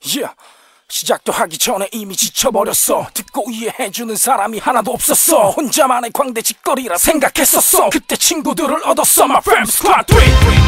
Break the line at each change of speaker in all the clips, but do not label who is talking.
Yeah. 시작도 하기 전에 이미 지쳐버렸어. 듣고 이해해주는 사람이 하나도 없었어. 혼자만의 광대 짓거리라 생각했었어. 그때 친구들을 얻었어. My fam Squad.3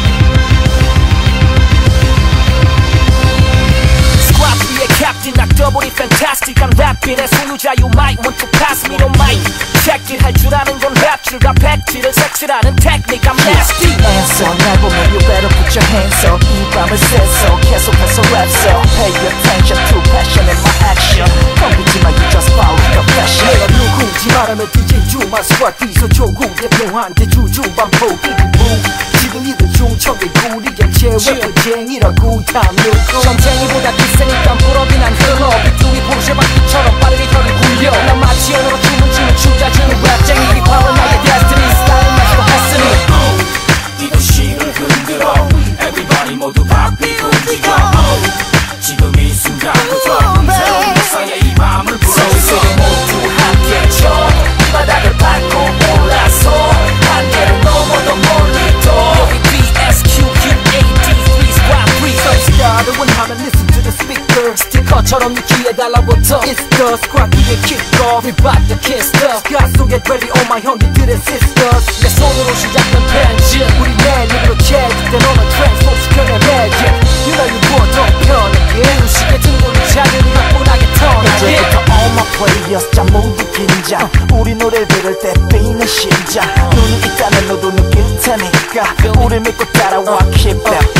Squad.3의 캡틴 낙더블이 fantastic한 랩빈의 소유자 You might want to pass me the mic. 책질 할 줄 아는 건 랩줄과 팩트를 색칠하는 테크닉 I'm nasty.
Answer 날 보면 you better put your hands up. 이 밤을 새서 계속해서 랩서. Pay attention to passion in my action. 덤비지만 you just follow the passion.
내가 누군지 말하면 DJ 주마 Squad.3서 조국 대표한 대주주 반복 이기부. 지금 이들 중척의 구리게 제외부쟁이라고 탐욕고.
전쟁이보다 기세니까 무릎이 난 흘러. 비투기 포르쉐 바퀴처럼 빠르게 혀를 굴려. 난 마치 언어로 춤을 추는 춤자주는 랩쟁이. 이 밤은 나의 destiny 스타일 마시고 했으니
이 도시를 흔들어. Everybody 모두 바삐 움직여. 지금 이 순간부터 새로운 역사의 이 맘을 불어.
세계 모두 함께 쳐. 이 바닥을 밟고 올라서 한계를 넘어도 멀리 더. 여기 BSQQAD3 Squad.3
스타를 원하면 listen to the speaker.
스티커처럼 네 귀에 달라붙어.
It's the Squad.3의 kickoff.
We bout to kiss the
스카 속에 ready all my 형제들의 sisters.
내 손으로 시작된 편지.
우리 내일로 채집된 오늘 트랜스포 시켜내 magic. You know you more 더 편하게.
무식의 등골이 자들이 가뿐하게 턴하게.
이제부터 all my players 자 모두 긴장. 우리 노래를 들을 때 뛰는 심장. 눈이 있다면 너도 느낄 테니까 우리 믿고 따라와 keep that